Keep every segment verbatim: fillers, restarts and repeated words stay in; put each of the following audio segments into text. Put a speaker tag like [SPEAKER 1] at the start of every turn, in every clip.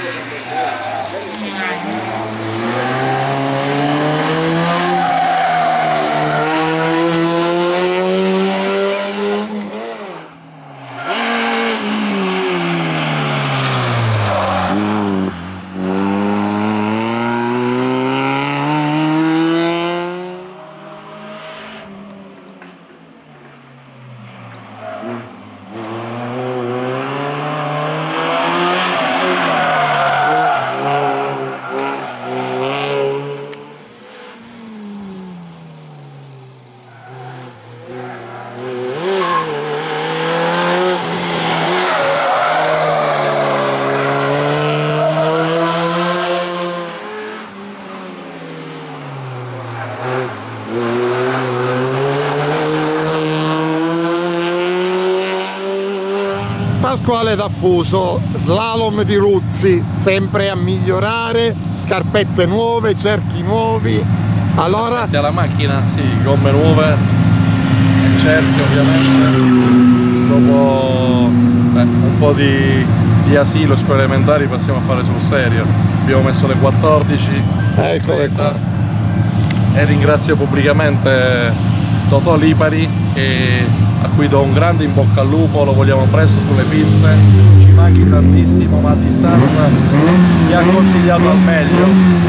[SPEAKER 1] Pasquale D'Affuso, slalom di Ruzzi, sempre a migliorare, scarpette nuove, cerchi nuovi. Allora
[SPEAKER 2] alla macchina, sì, gomme nuove e cerchi ovviamente. Dopo beh, un po' di, di asilo, scuole elementari, passiamo a fare sul serio. Abbiamo messo le quattordici,
[SPEAKER 1] eccole qua.
[SPEAKER 2] E ringrazio pubblicamente Totò Lipari, che, a cui do un grande in bocca al lupo, lo vogliamo presto sulle piste, ci manchi tantissimo, ma a distanza mi ha consigliato al meglio.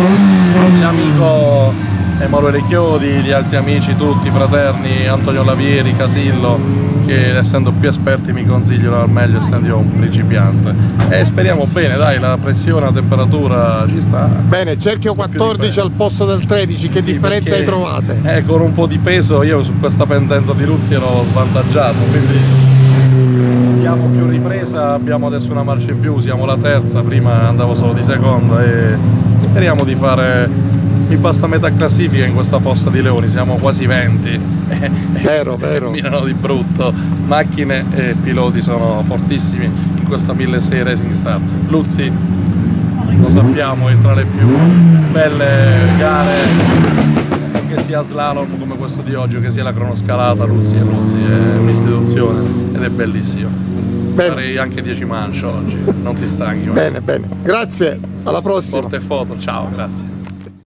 [SPEAKER 2] L'amico Emanuele Chiodi, gli altri amici tutti, fraterni, Antonio Lavieri, Casillo, che essendo più esperti mi consigliano al meglio, essendo io un principiante. E speriamo bene, dai, la pressione, la temperatura ci sta.
[SPEAKER 1] Bene, cerchio quattordici al posto del tredici, che sì, differenze hai trovate?
[SPEAKER 2] Eh, con un po' di peso io su questa pendenza di Ruzzi ero svantaggiato, quindi abbiamo più ripresa, abbiamo adesso una marcia in più, siamo la terza, prima andavo solo di seconda e speriamo di fare... Mi basta metà classifica in questa fossa di leoni, siamo quasi venti.
[SPEAKER 1] Vero, vero.
[SPEAKER 2] Mirano di brutto. Macchine e piloti sono fortissimi in questa milleseicento Racing Star. Luzzi, lo sappiamo, è tra le più belle gare, che sia slalom come questo di oggi, che sia la cronoscalata. Luzzi e Luzzi è un'istituzione ed è bellissimo. Bene. Farei anche dieci manche oggi, non ti stanchi.
[SPEAKER 1] Bene, bene. Grazie, alla prossima.
[SPEAKER 2] Porte foto, ciao, grazie.